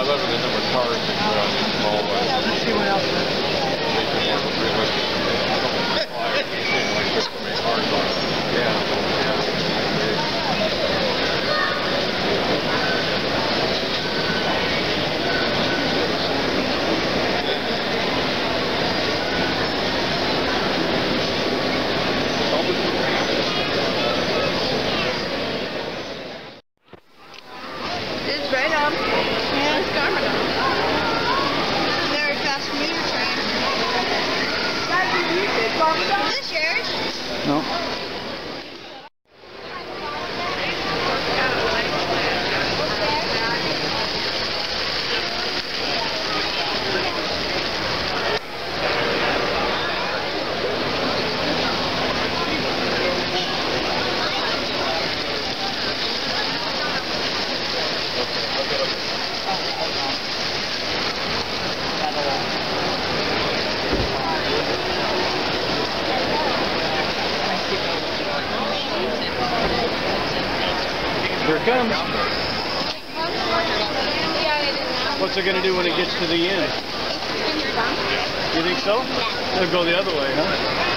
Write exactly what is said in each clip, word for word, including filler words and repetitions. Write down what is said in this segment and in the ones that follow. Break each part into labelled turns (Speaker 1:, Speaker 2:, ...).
Speaker 1: eleven, the number of cars that go out in the small way.
Speaker 2: Let's see what else.
Speaker 1: They can more realistic. Like this many cars on it. Yeah.
Speaker 3: It's right up. Yeah, it's Garmin. Very fast commuter train. Is this yours?
Speaker 2: No. Here it comes. What's it going to do when it gets to the end? You think so? It'll go the other way, huh?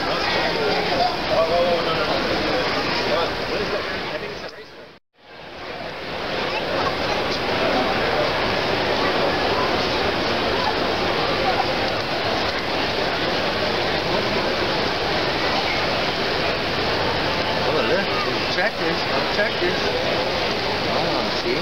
Speaker 2: Oh, look. Checkers. Checkers. Oh, see?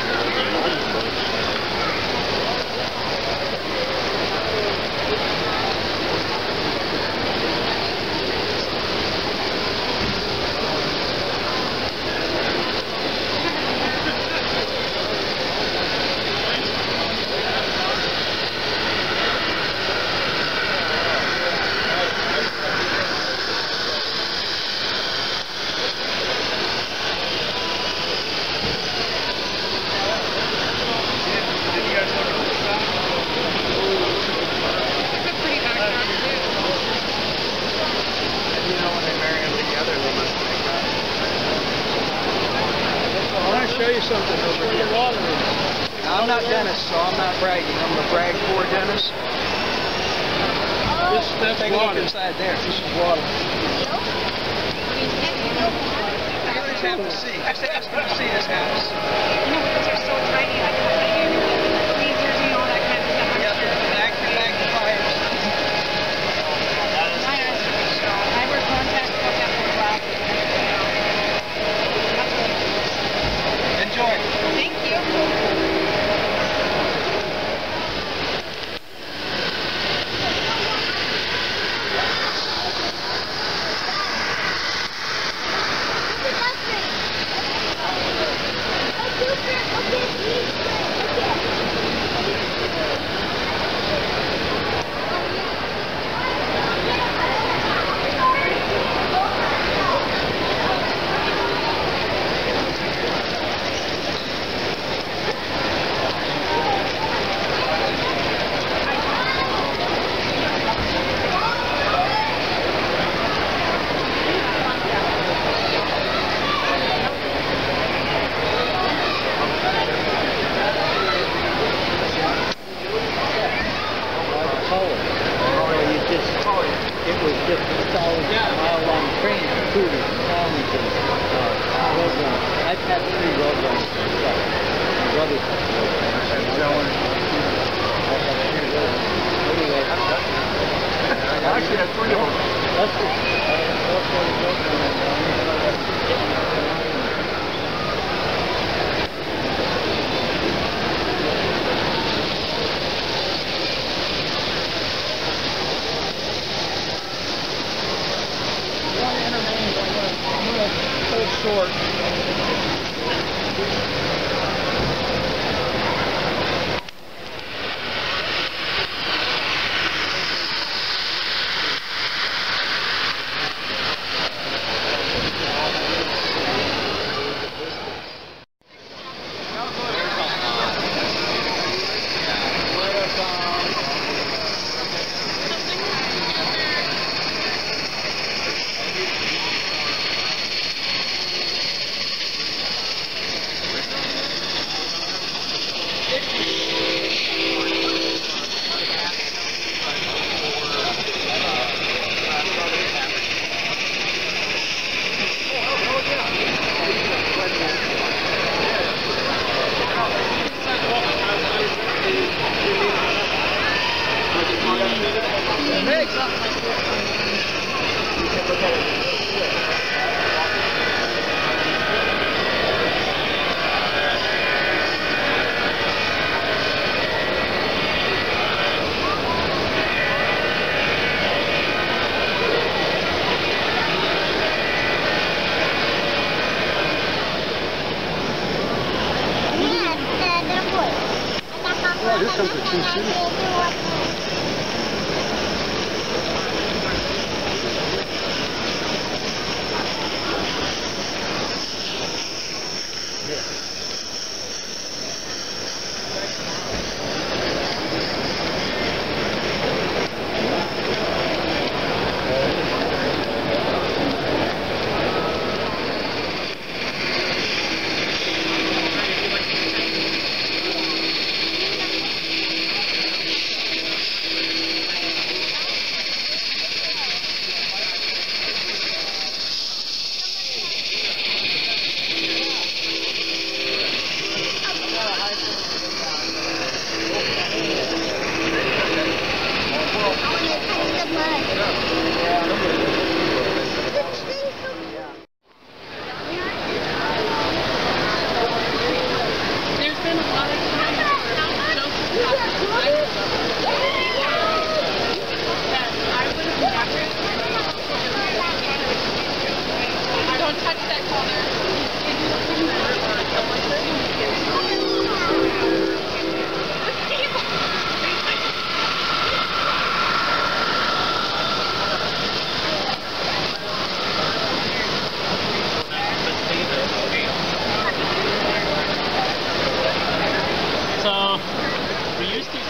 Speaker 2: Show you something over here. Now, I'm not Dennis, so I'm not bragging. I'm the brag for Dennis. This, that's Take water. A look inside there. This is water. You guys have to see. Actually, ask them to see this house.
Speaker 4: No, because they're so tiny. I can't hear lasers and all that kind of stuff.
Speaker 2: Yeah, they're magnifiers.
Speaker 4: My eyes are pretty strong. I wear contacts, look at for glasses.
Speaker 2: Enjoy.
Speaker 4: Thank you.
Speaker 5: It was just a solid mile-long train for tourists and families and uh, road runs. I've had three road runs myself. My brother's had road runs. I've had three road runs. Anyway, I actually had three of them. That's it. I had four forty road runs.
Speaker 2: Short.
Speaker 4: wakes up like
Speaker 1: Well, this comes with two shoes.
Speaker 4: there's been a lot of times where Joseph has been like that I would have never. Don't touch that collar.
Speaker 2: So, we used to...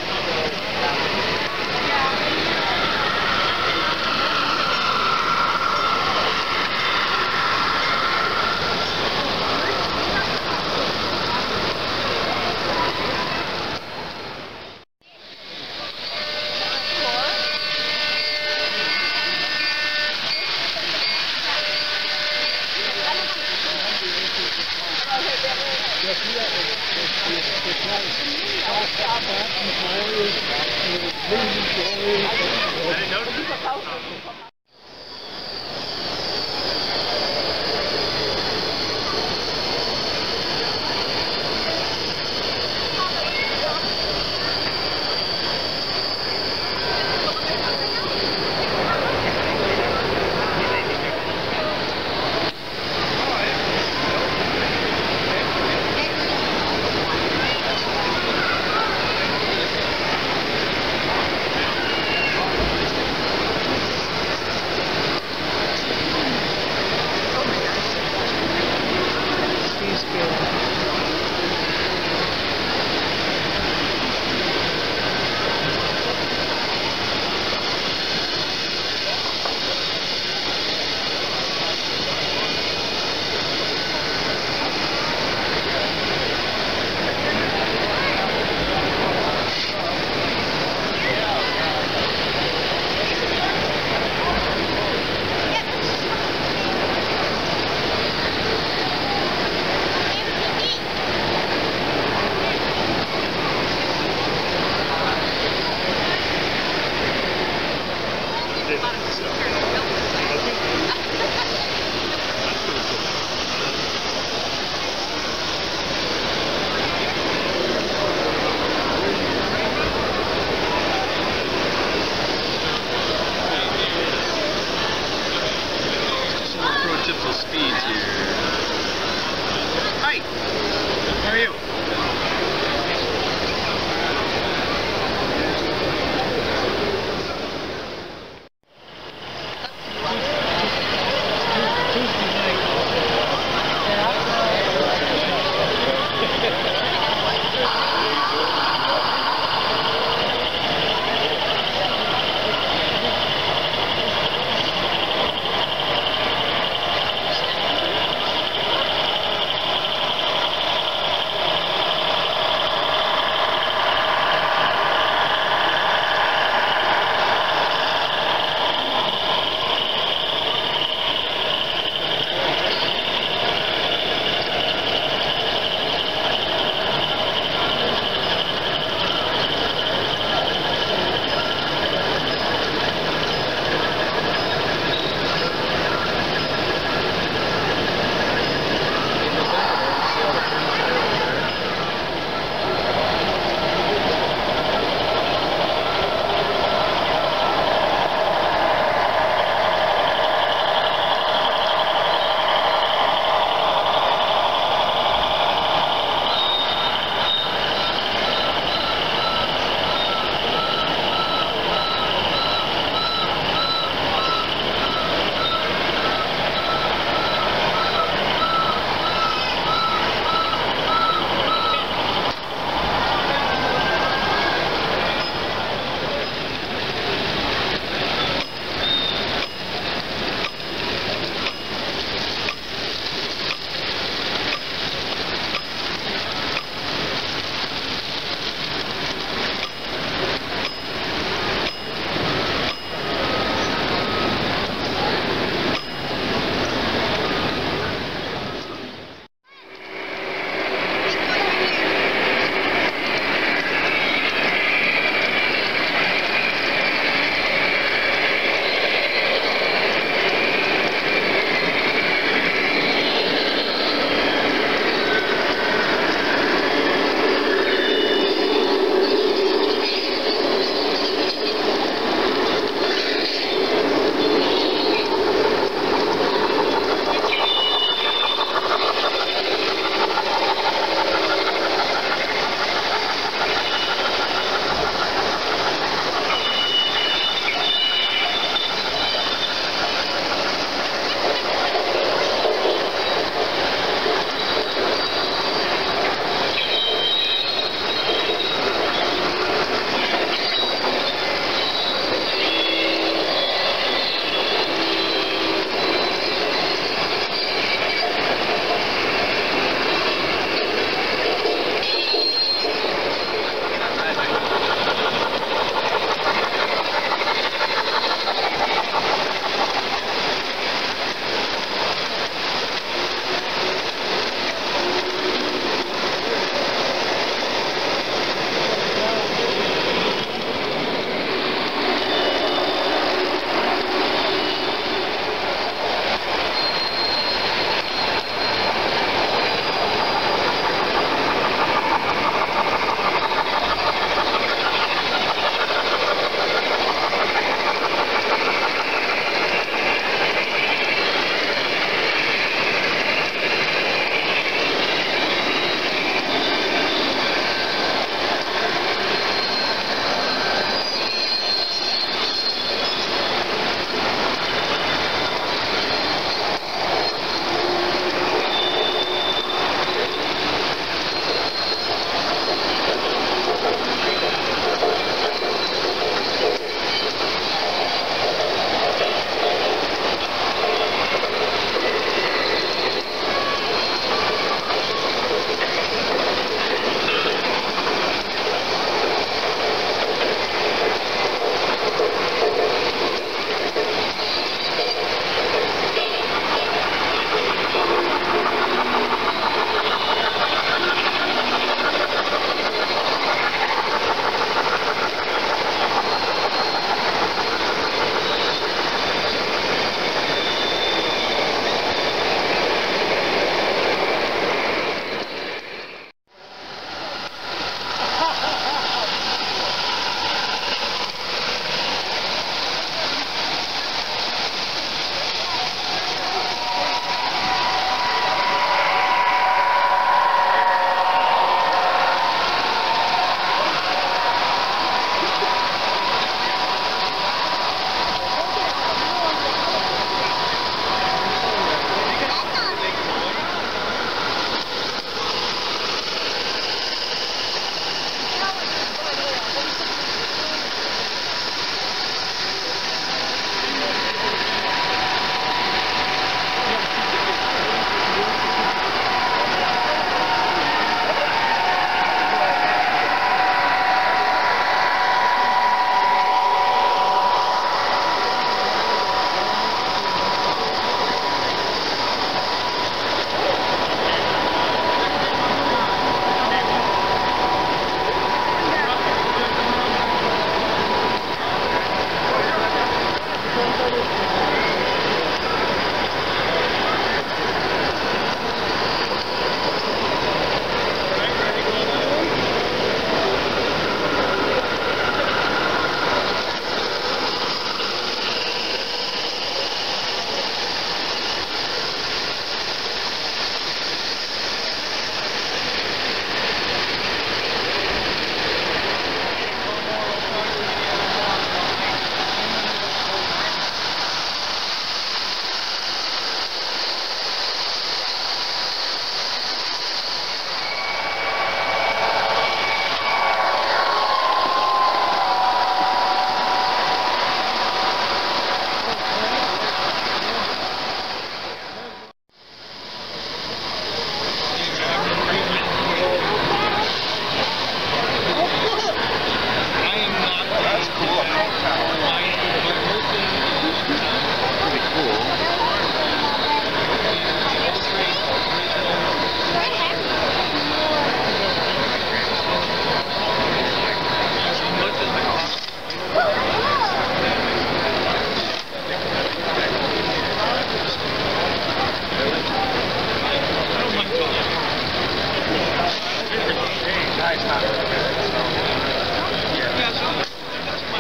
Speaker 1: guy's not really good. So, yeah.
Speaker 2: Yeah, so that's my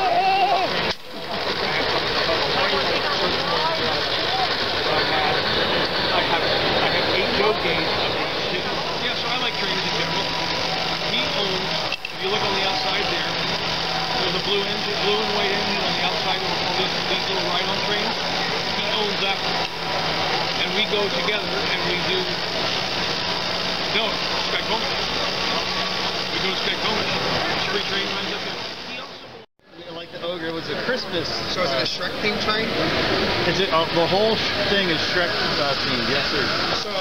Speaker 2: I have I have eight go games. Yeah, so I like trains in general. He owns, if you look on the outside there, there's a blue engine, blue and white engine on the outside of these, these little ride-on trains. He owns that one. And we go together and we do, no, Sky Comic. We go to Sky Comic. Free train runs up there. He also,
Speaker 5: Like the ogre was a Christmas.
Speaker 1: So is it a Shrek themed train?
Speaker 2: is it, uh, the whole sh thing is Shrek uh, themed, yes sir.
Speaker 1: So,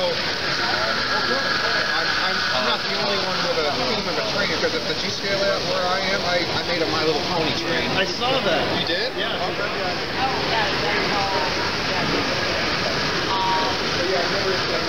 Speaker 1: I'm, I'm, I'm not the only one with a theme of a train, because at the G-scale at where I am, I, I made a My Little Pony train.
Speaker 2: I saw that.
Speaker 1: You did?
Speaker 2: Yeah.
Speaker 1: Okay.
Speaker 4: Oh, yeah, there you go.
Speaker 1: So, yeah, I remember